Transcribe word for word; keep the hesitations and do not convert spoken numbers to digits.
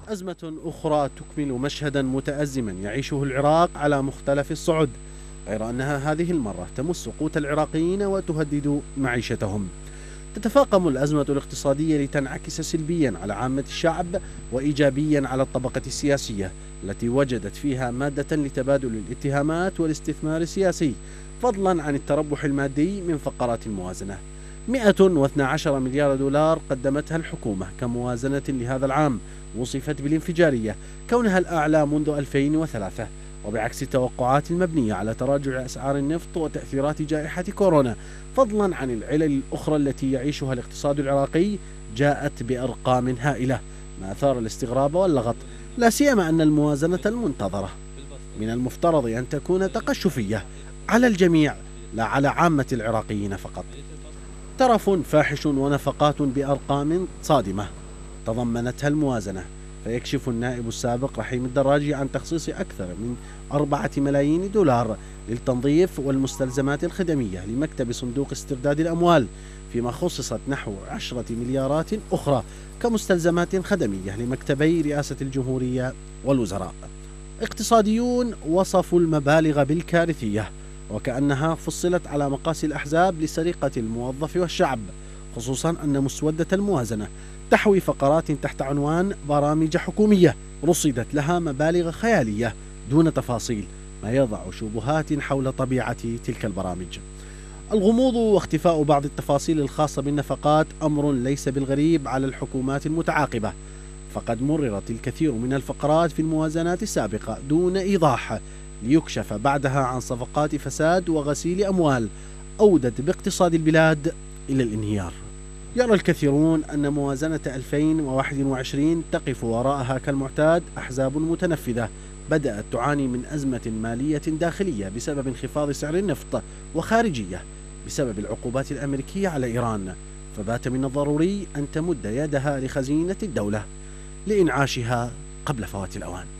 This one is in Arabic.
أزمة أخرى تكمل مشهدا متأزما يعيشه العراق على مختلف الصعد، غير أنها هذه المرة تمس قوت العراقيين وتهدد معيشتهم. تتفاقم الأزمة الاقتصادية لتنعكس سلبيا على عامة الشعب وإيجابيا على الطبقة السياسية التي وجدت فيها مادة لتبادل الاتهامات والاستثمار السياسي، فضلا عن التربح المادي من فقرات الموازنة. مئة واثني عشر مليار دولار قدمتها الحكومة كموازنة لهذا العام، وصفت بالانفجارية كونها الأعلى منذ ألفين وثلاثة، وبعكس التوقعات المبنية على تراجع أسعار النفط وتأثيرات جائحة كورونا، فضلا عن العلل الأخرى التي يعيشها الاقتصاد العراقي، جاءت بأرقام هائلة ما أثار الاستغراب واللغط، لا سيما أن الموازنة المنتظرة من المفترض أن تكون تقشفية على الجميع لا على عامة العراقيين فقط. ترف فاحش ونفقات بأرقام صادمة تضمنتها الموازنة، فيكشف النائب السابق رحيم الدراجي عن تخصيص أكثر من أربعة ملايين دولار للتنظيف والمستلزمات الخدمية لمكتب صندوق استرداد الأموال، فيما خصصت نحو عشرة مليارات أخرى كمستلزمات خدمية لمكتبي رئاسة الجمهورية والوزراء. اقتصاديون وصفوا المبالغ بالكارثية، وكأنها فصلت على مقاس الأحزاب لسرقة الموظف والشعب، خصوصا أن مسودة الموازنة تحوي فقرات تحت عنوان برامج حكومية رصدت لها مبالغ خيالية دون تفاصيل، ما يضع شبهات حول طبيعة تلك البرامج. الغموض واختفاء بعض التفاصيل الخاصة بالنفقات أمر ليس بالغريب على الحكومات المتعاقبة، فقد مررت الكثير من الفقرات في الموازنات السابقة دون إيضاح، ليكشف بعدها عن صفقات فساد وغسيل أموال أودت باقتصاد البلاد إلى الانهيار. يرى الكثيرون أن موازنة ألفين وواحد وعشرين تقف وراءها كالمعتاد أحزاب متنفذة بدأت تعاني من أزمة مالية داخلية بسبب انخفاض سعر النفط، وخارجية بسبب العقوبات الأمريكية على إيران، فبات من الضروري أن تمد يدها لخزينة الدولة لإنعاشها قبل فوات الأوان.